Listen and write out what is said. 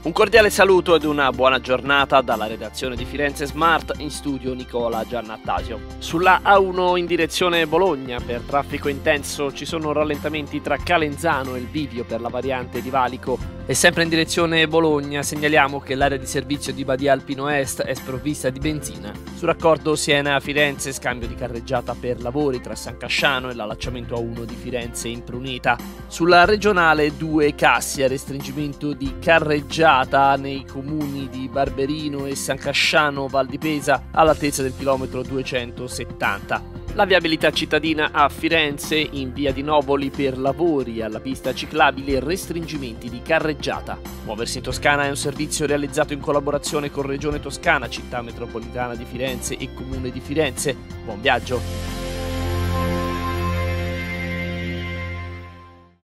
Un cordiale saluto ed una buona giornata dalla redazione di Firenze Smart, in studio Nicola Giannattasio. Sulla A1 in direzione Bologna per traffico intenso ci sono rallentamenti tra Calenzano e il bivio per la variante di Valico, e sempre in direzione Bologna segnaliamo che l'area di servizio di Badia Alpino Est è sprovvista di benzina. Sul raccordo Siena-Firenze scambio di carreggiata per lavori tra San Casciano e l'allacciamento A1 di Firenze Imprunita. Sulla regionale 2 Cassia restringimento di carreggiata nei comuni di Barberino e San Casciano Val di Pesa all'altezza del chilometro 270. La viabilità cittadina a Firenze in via di Novoli per lavori alla pista ciclabile e restringimenti di carreggiata. Muoversi in Toscana è un servizio realizzato in collaborazione con Regione Toscana, Città Metropolitana di Firenze e Comune di Firenze. Buon viaggio!